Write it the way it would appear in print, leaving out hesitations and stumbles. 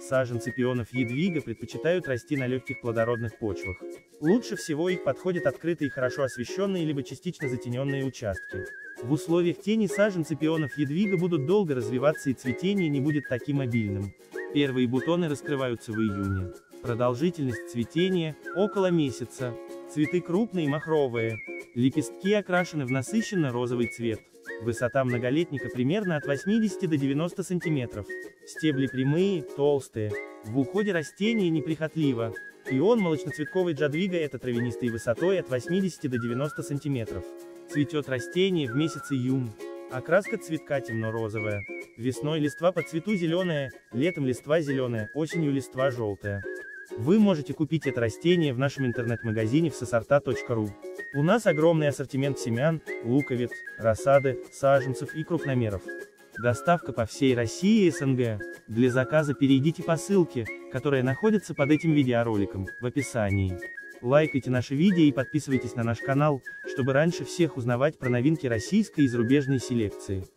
Саженцы пионов Ядвига предпочитают расти на легких плодородных почвах. Лучше всего их подходят открытые и хорошо освещенные либо частично затененные участки. В условиях тени саженцы пионов Ядвига будут долго развиваться и цветение не будет таким обильным. Первые бутоны раскрываются в июне. Продолжительность цветения – около месяца. Цветы крупные и махровые. Лепестки окрашены в насыщенно-розовый цвет. Высота многолетника примерно от 80 до 90 см. Стебли прямые, толстые. В уходе растение неприхотливо. Пион молочноцветковый Джадвига это травянистый высотой от 80 до 90 см. Цветет растение в месяц июнь. Окраска цветка темно-розовая. Весной листва по цвету зеленая, летом листва зеленая, осенью листва желтая. Вы можете купить это растение в нашем интернет-магазине в всосорта.ру. У нас огромный ассортимент семян, луковиц, рассады, саженцев и крупномеров. Доставка по всей России и СНГ. Для заказа перейдите по ссылке, которая находится под этим видеороликом, в описании. Лайкайте наши видео и подписывайтесь на наш канал, чтобы раньше всех узнавать про новинки российской и зарубежной селекции.